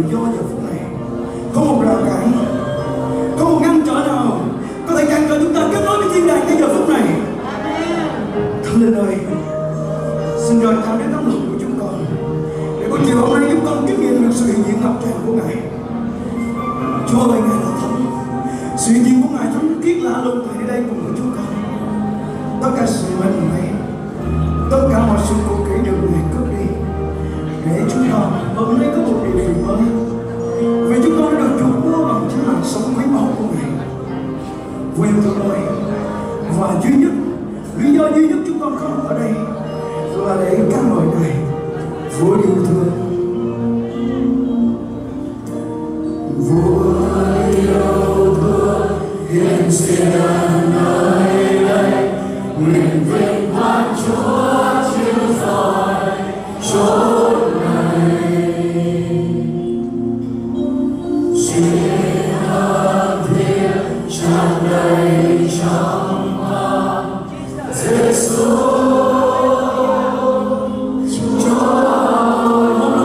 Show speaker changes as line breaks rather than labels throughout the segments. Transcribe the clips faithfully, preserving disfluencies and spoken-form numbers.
tự do giờ phút này. Không một rào cản, không một ngăn trở nào có thể ngăn trở chúng ta kết nối với thiên đàng ngay giờ phút này. Thánh Linh ơi, xin rời tạo đến tấm lòng của chúng con, để buổi chiều hôm nay chúng con kinh nghiệm được sự hiện diện ngập tràn của Ngài. Chúa ơi, Ngài là Thánh, sự hiện diện của Ngài thánh khiết lạ lùng tại đây cùng với chúng con. Tất cả sự mệt mỏi, tất cả mọi sự cũ kỹ được Ngài cướp đi, để chúng con hôm nay có một điều gì mới. Vì chúng con đã được chuộc mua bằng chính mạng sống quý báu của Ngài. Vui tuyệt vời và duy nhất, lý do duy nhất chúng con có mặt ở đây là để ca ngợi Ngài vua yêu thương. Vua yêu thương hiện diện nơi đây, nguyện vinh quang Chúa chiếu rọi chốn này. Xin ơn thiên tràn đầy trong con Giêsu. Chúa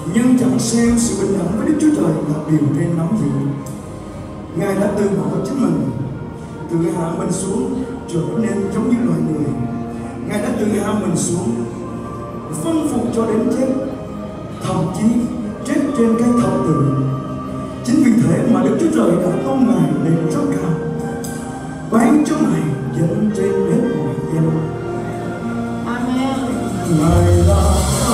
nhưng chẳng xem sự bình đẳng với Đức Chúa Trời là điều trên nắm giữ. Ngài đã từ bỏ chính mình, tự hạ mình xuống trở nên giống như loài người. Ngài đã tự hạ mình xuống, phân phục cho đến chết, thậm chí chết trên cây thập tự. Chính vì thế mà Đức Chúa Trời đã tôn Ngài lên rất cao, ban cho Ngài danh trên hết mọi danh.
Amen.
Ngài là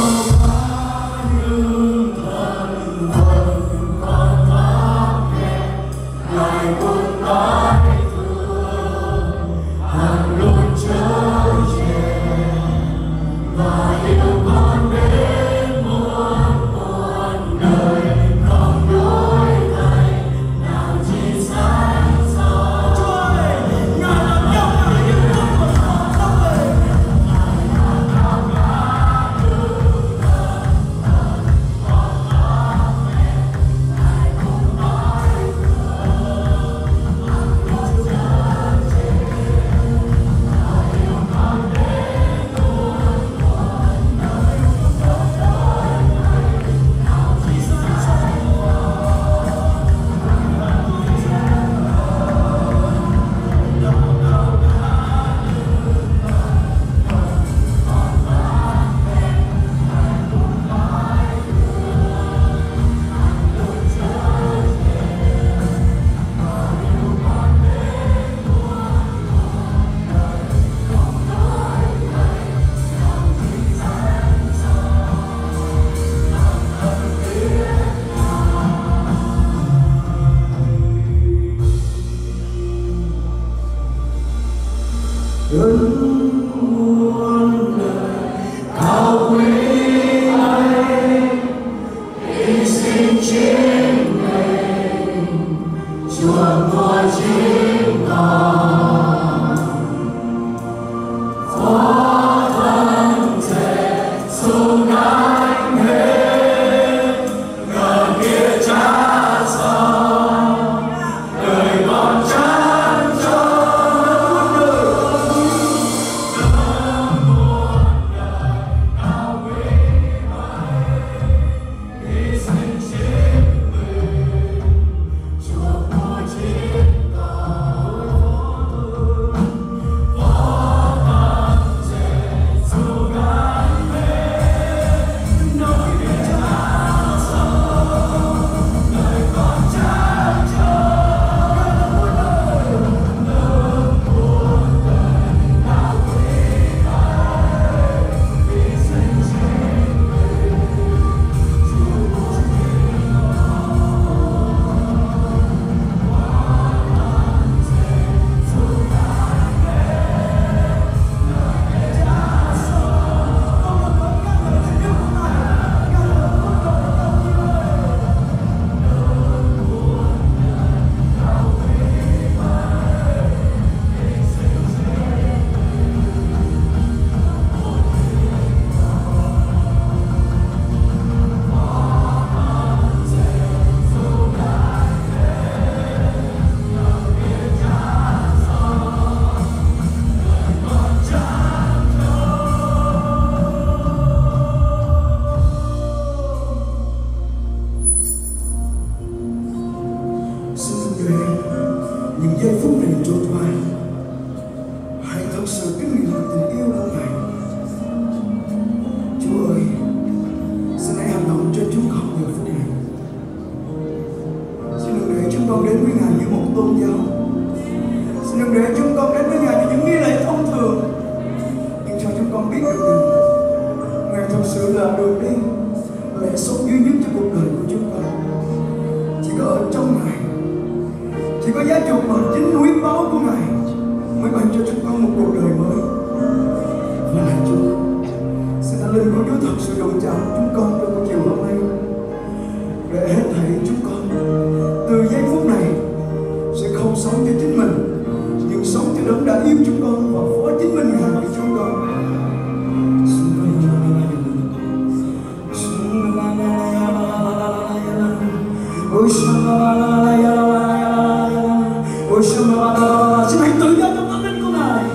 xin hãy tự do trong tâm linh của Ngài.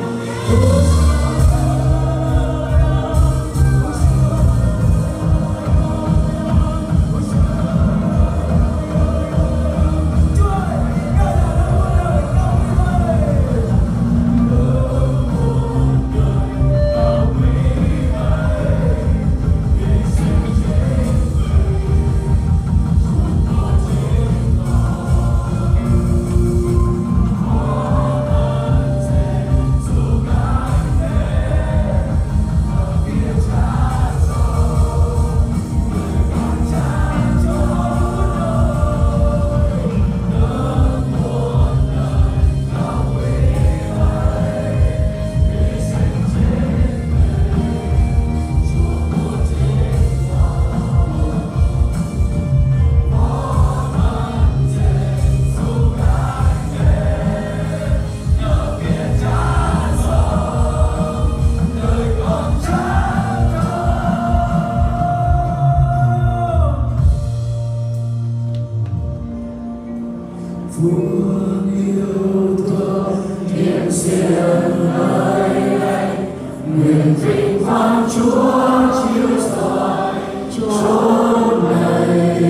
Phương yêu thương hiện diện nơi đây, nguyện vinh quang Chúa chiếu soi chốn này.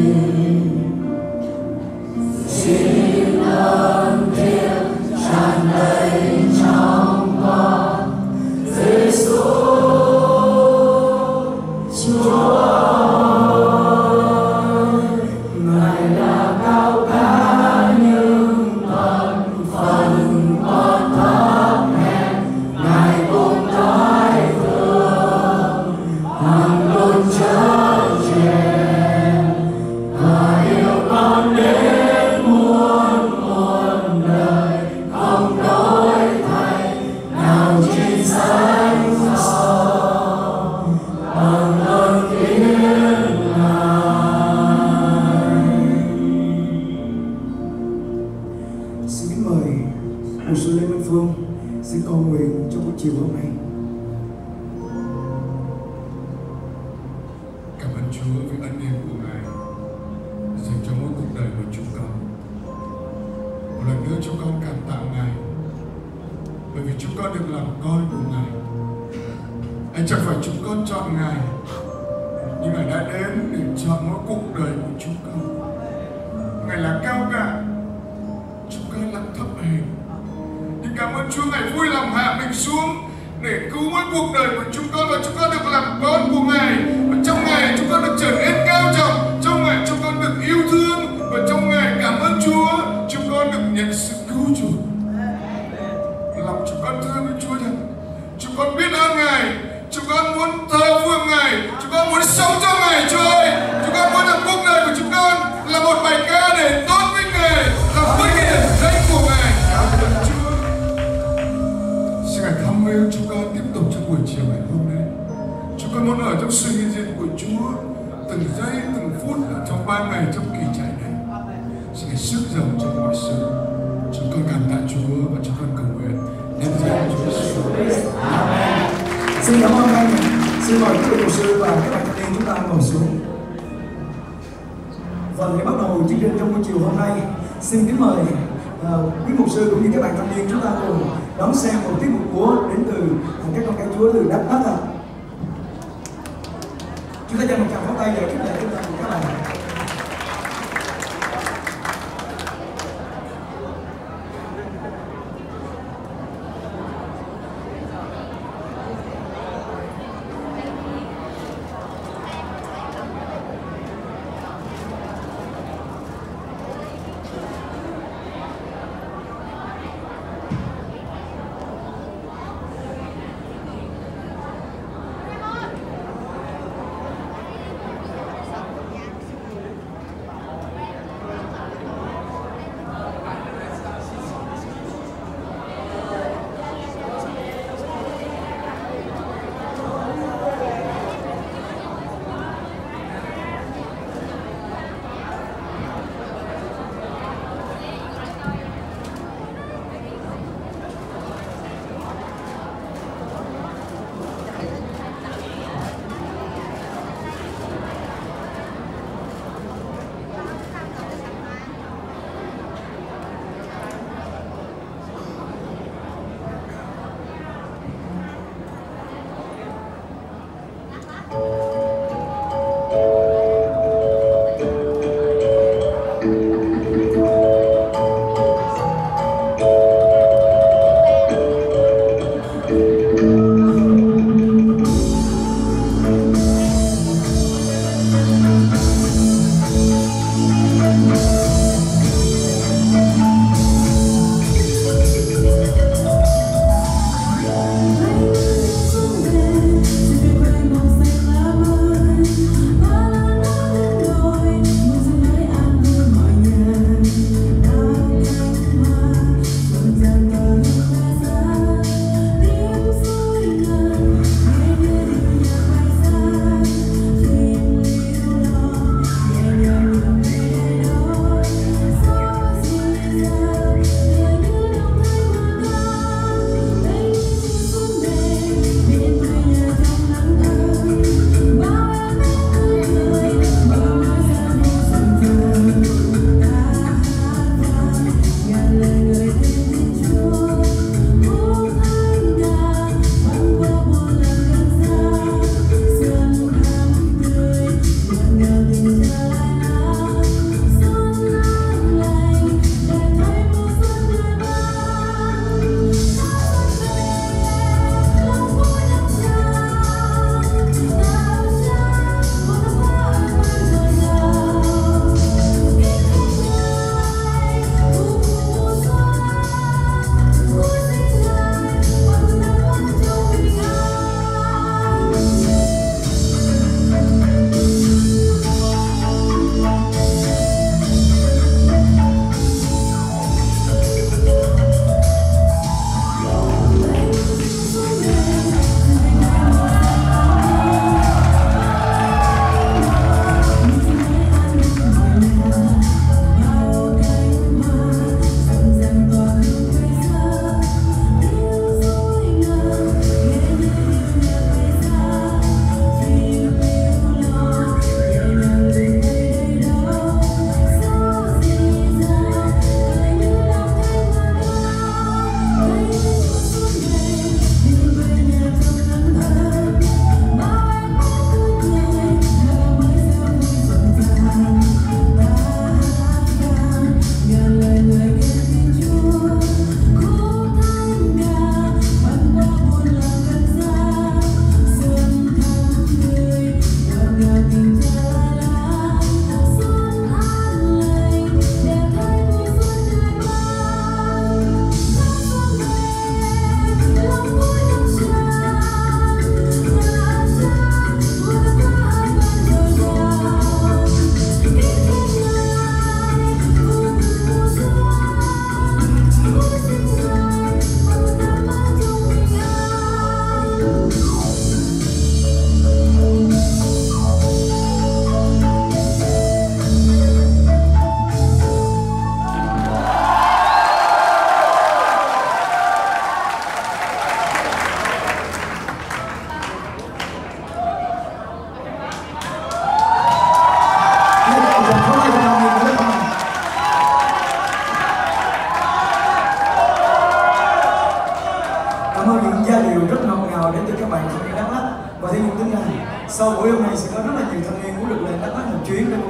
Xin ơn Thiên tràn đầy trong con Giêsu Chúa. Ngài là cao cả nhưng tận phần con thấp hèn, Ngài cùng tối thượng hằng luôn chở che và yêu con đến muôn muôn đời không đổi thay, nào trên danh sau bằng ơn Thiên Ngài. Xin kính mời mục sư Lê Minh Phương xin cầu nguyện cho buổi chiều hôm nay.
Cảm ơn Chúa vì ân điển của Ngài dành cho mỗi cuộc đời của chúng con. Một lần nữa chúng con cảm tạ Ngài bởi vì chúng con được làm con của Ngài. Anh chẳng phải chúng con chọn Ngài, nhưng Ngài đã đến để chọn mỗi cuộc đời của chúng con. Ngài là cao cả, chúng con là thấp hèn. Nhưng cảm ơn Chúa, Ngài vui lòng hạ mình xuống để cứu mỗi cuộc đời của chúng con, và chúng con được làm con của Ngài. Và trong Ngài chúng con được trở nên cao trọng, trong Ngài chúng con được yêu thương, và trong Ngài cảm ơn Chúa chúng con được nhận sự cứu chuộc. Lòng chúng con thương với Chúa rằng chúng con biết ơn Ngài, chúng con muốn thờ phượng Ngài, chúng con muốn sống cho Ngài Chúa ơi. Chúng con muốn là cuộc đời của chúng con là một bài ca để tôn vinh Ngài, là vinh hiển danh của Ngài. Cảm ơn Chúa. Xin Ngài thăm yêu chúng con tiếp tục trong buổi chiều ngày hôm nay. Chúng con muốn ở trong sự hiện diện của Chúa từng giây từng phút ở trong ba ngày trong kỳ trại này. Xin Ngài sức giàu trong mọi sự. Chúng con cảm tạ Chúa và chúng con cầu nguyện nhân danh Chúa Giêsu Christ.
Amen. Xin cảm ơn anh. Xin mời quý vị mục sư và các bạn thanh niên chúng ta ngồi xuống. Và để bắt đầu chương trình trong buổi chiều hôm nay, xin kính mời uh, quý mục sư cũng như các bạn thanh niên chúng ta cùng đón xem một tiết mục múa đến từ uh, các con cái Chúa từ Đắk Lắk ạ. Chúng ta dành một tràng pháo tay để khích lệ chúng ta cùng các bạn.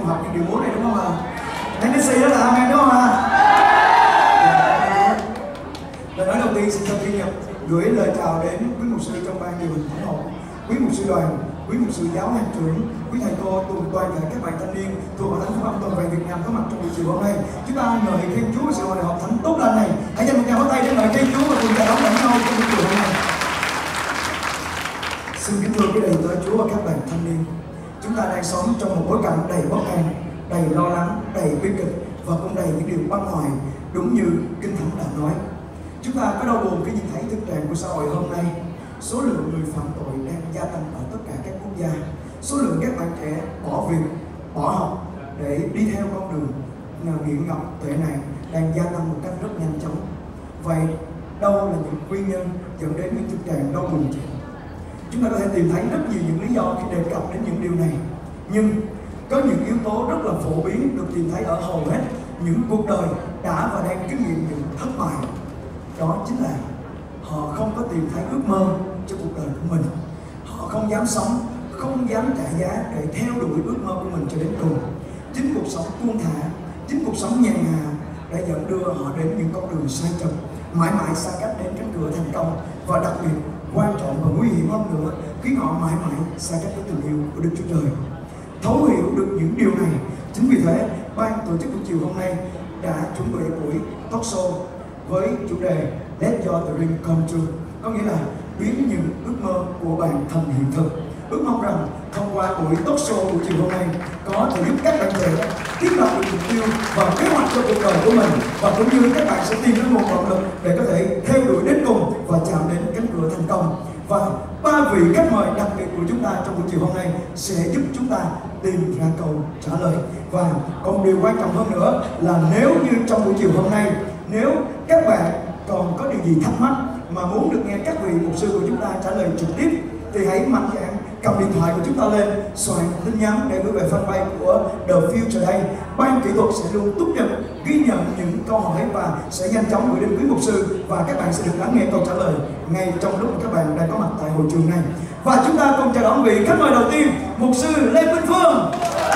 học những điệu múa này đúng không ạ? Nancy đó là Amen đúng không ạ? Lời nói đầu tiên xin cho Thiên Nhập gửi lời chào đến quý mục sư trong ban điều hành thánh hội, quý mục sư đoàn, quý mục sư giáo hạt trưởng, quý thầy cô cùng toàn thể các bạn thanh niên thuộc hội thánh phúc âm toàn vẹn Việt Nam có mặt trong buổi chiều hôm nay. Chúng ta ngợi khen Chúa và sự hội họp thánh tốt lành này. Hãy dành một tràng pháo tay để ngợi khen Chúa và cùng chào đón lẫn nhau trong buổi chiều hôm nay. Xin kính thưa quý đầy tớ Chúa và các bạn thanh niên, chúng ta đang sống trong một bối cảnh đầy bất an, đầy lo lắng, đầy bi kịch và cũng đầy những điều băng hoại, đúng như Kinh Thánh đã nói. Chúng ta có đau buồn khi nhìn thấy thực trạng của xã hội hôm nay. Số lượng người phạm tội đang gia tăng ở tất cả các quốc gia. Số lượng các bạn trẻ bỏ việc, bỏ học để đi theo con đường nghiện ngập tệ nạn đang gia tăng một cách rất nhanh chóng. Vậy đâu là những nguyên nhân dẫn đến những thực trạng đau buồn chị? Chúng ta có thể tìm thấy rất nhiều những lý do khi đề cập đến những điều này. Nhưng có những yếu tố rất là phổ biến được tìm thấy ở hầu hết những cuộc đời đã và đang kinh nghiệm những thất bại. Đó chính là họ không có tìm thấy ước mơ cho cuộc đời của mình. Họ không dám sống, không dám trả giá để theo đuổi ước mơ của mình cho đến cùng. Chính cuộc sống buông thả, chính cuộc sống nhàn hạ đã dẫn đưa họ đến những con đường sai trật, mãi mãi xa cách đến cánh cửa thành công, và đặc biệt quan trọng và nguy hiểm hơn nữa khiến họ mãi mãi xa cách với tình yêu của Đức Chúa Trời. Thấu hiểu được những điều này, chính vì thế ban tổ chức buổi chiều hôm nay đã chuẩn bị buổi talk show với chủ đề Let Your Dream Come True, có nghĩa là biến những ước mơ của bạn thành hiện thực. Ước mong rằng thông qua buổi talk show buổi chiều hôm nay có thể giúp các bạn trẻ thiết lập được mục tiêu và kế hoạch cho cuộc đời của mình, và cũng như các bạn sẽ tìm đến một động lực để có thể theo đuổi đến cùng và chạm đến cánh cửa thành công. Và ba vị khách mời đặc biệt của chúng ta trong buổi chiều hôm nay sẽ giúp chúng ta tìm ra câu trả lời. Và còn điều quan trọng hơn nữa là nếu như trong buổi chiều hôm nay, nếu các bạn còn có điều gì thắc mắc mà muốn được nghe các vị mục sư của chúng ta trả lời trực tiếp, thì hãy mạnh dạn cầm điện thoại của chúng ta lên, soạn tin nhắn để gửi về fanpage của The Future đây. Ban kỹ thuật sẽ luôn túc trực ghi nhận những câu hỏi và sẽ nhanh chóng gửi đến quý mục sư, và các bạn sẽ được lắng nghe câu trả lời ngay trong lúc các bạn đang có mặt tại hội trường này. Và chúng ta cùng chào đón vị khách mời đầu tiên, mục sư Lê Minh Phương.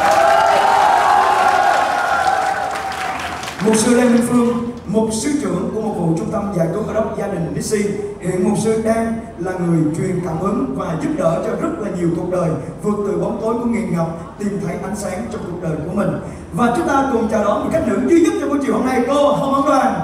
Mục sư Lê Minh Phương, mục sư trưởng của một vụ trung tâm dạy dỗ Cơ đốc gia đình Nixi. Hiện mục sư đang là người truyền cảm hứng và giúp đỡ cho rất là nhiều cuộc đời vượt từ bóng tối của nghiện ngập tìm thấy ánh sáng trong cuộc đời của mình. Và chúng ta cùng chào đón một khách nữ duy nhất trong buổi chiều hôm nay, cô Hồng Ân Đoàn.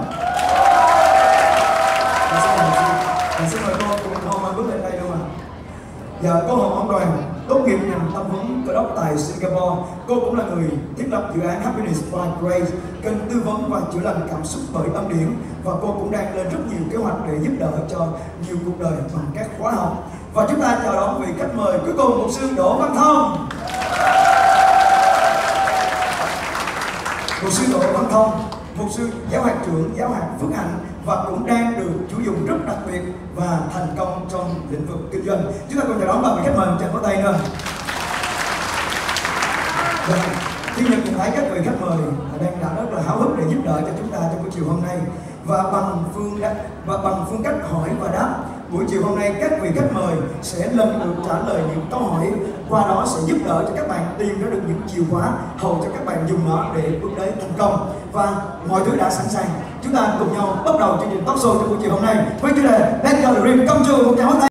Và xin mời cô cùng Hồng Ân bước lên đây luôn ạ. Dạ, cô Hồng Ân Đoàn tốt nghiệp ngành tâm vấn Cơ đốc tại Singapore. Cô cũng là người thiết lập dự án Happiness by Grace, kênh tư vấn và chữa lành cảm xúc bởi âm điển, và cô cũng đang lên rất nhiều kế hoạch để giúp đỡ cho nhiều cuộc đời bằng các khóa học. Và chúng ta chào đón vị khách mời cuối cùng, mục sư Đỗ Văn Thông. Mục sư Đỗ Văn Thông, mục sư giáo hạt trưởng giáo hạt Phước Hạnh, và cũng đang được Chúa dùng rất đặc biệt và thành công trong lĩnh vực kinh doanh. Chúng ta cùng chào đón ba vị khách mời, chào có tay nữa. Khi nhận cùng thấy các vị khách mời đang đã rất là háo hức để giúp đỡ cho chúng ta trong buổi chiều hôm nay, và bằng phương đáp, và bằng phương cách hỏi và đáp, buổi chiều hôm nay các vị khách mời sẽ lần lượt trả lời những câu hỏi, qua đó sẽ giúp đỡ cho các bạn tìm ra được những chìa khóa hầu cho các bạn dùng nó để bước đến thành công. Và mọi thứ đã sẵn sàng, chúng ta cùng nhau bắt đầu chương trình talk show trong buổi chiều hôm nay với chủ đề Let Your Dream Come True. Một tràng pháo tay.